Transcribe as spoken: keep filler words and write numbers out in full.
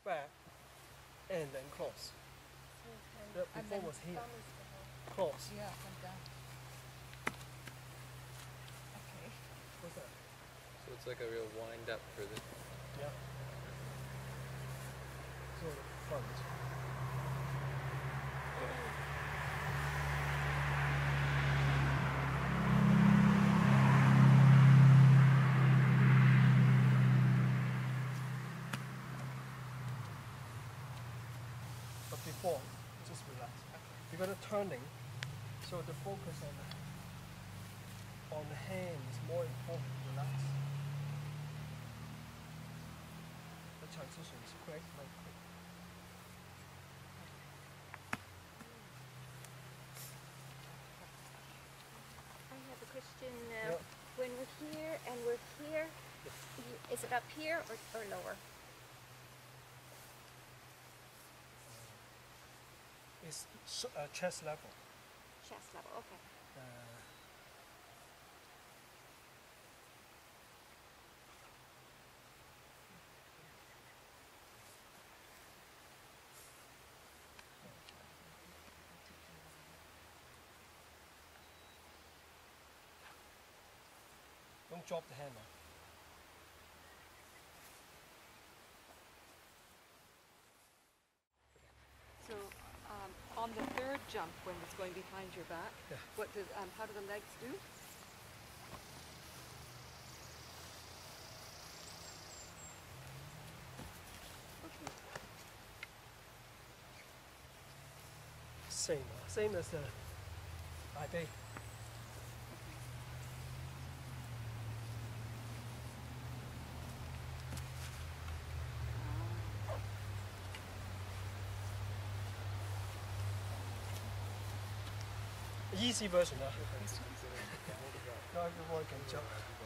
back, and then cross. Okay. That before was here. Cross. Yeah, I'm done. Okay. What's that? So it's like a real wind up for the... Yeah. So front. But before, just relax. You got a turning, so the focus on the, on the hand is more important. Relax. The transition is quick, very quick. I have a question. Uh, Yep. When we're here and we're here, y- is it up here or, or lower? It's s- uh, chest level. Chest level, okay. Uh, Don't drop the hand now. So um, on the third jump, when it's going behind your back, Yeah. what did, um, how do the legs do? Okay. Same, uh, same as the I B. Easy version 啊，交嘅我緊張。